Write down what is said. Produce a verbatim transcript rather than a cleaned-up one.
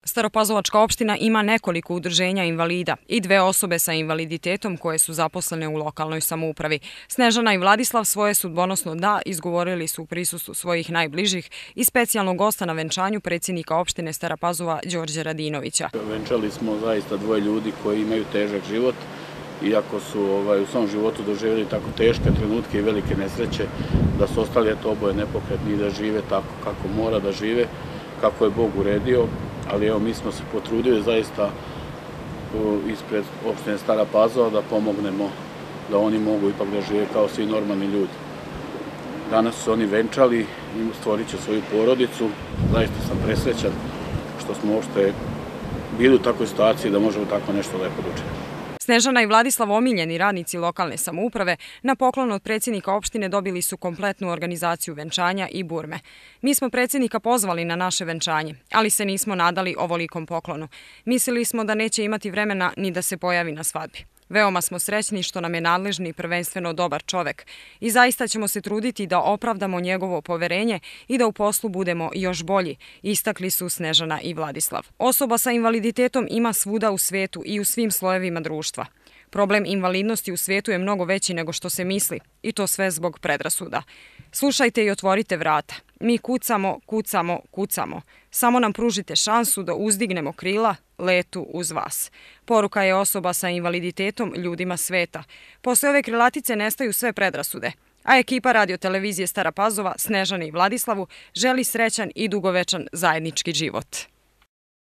Staropazovačka opština ima nekoliko udruženja invalida i dve osobe sa invaliditetom koje su zaposlene u lokalnoj samoupravi. Snežana i Vladislav svoje sudbonosno da izgovorili su u prisustvu svojih najbližih i specijalnog gosta na venčanju predsjednika opštine Stara Pazova Đorđe Radinovića. Venčali smo zaista dvoje ljudi koji imaju težak život, iako su ovaj, u svom životu doživjeli tako teške trenutke i velike nesreće, da su ostali eto oboje nepokretni i da žive tako kako mora da žive, kako je Bog uredio. Ali evo, mi smo se potrudili zaista ispred opštine Stara Pazova da pomognemo da oni mogu ipak da žive kao svi normalni ljudi. Danas su oni venčali i stvorit će svoju porodicu. Zaista sam presrećan što smo uopšte bili u takvoj situaciji da možemo tako nešto lepo da učinimo. Snežana i Vladislav, omiljeni radnici lokalne samouprave, na poklon od predsjednika opštine dobili su kompletnu organizaciju venčanja i burme. Mi smo predsjednika pozvali na naše venčanje, ali se nismo nadali ovolikom poklonu. Mislili smo da neće imati vremena ni da se pojavi na svadbi. Veoma smo srećni što nam je nadležni prvenstveno dobar čovek i zaista ćemo se truditi da opravdamo njegovo poverenje i da u poslu budemo još bolji, istakli su Snežana i Vladislav. Osoba sa invaliditetom ima svuda u svetu i u svim slojevima društva. Problem invalidnosti u svijetu je mnogo veći nego što se misli i to sve zbog predrasuda. Slušajte i otvorite vrata. Mi kucamo, kucamo, kucamo. Samo nam pružite šansu da uzdignemo krila letu uz vas. Poruka je osoba sa invaliditetom ljudima sveta. Posle ove krilatice nestaju sve predrasude. A ekipa radio-televizije Stara Pazova, Snežani i Vladislavu želi srećan i dugovečan zajednički život.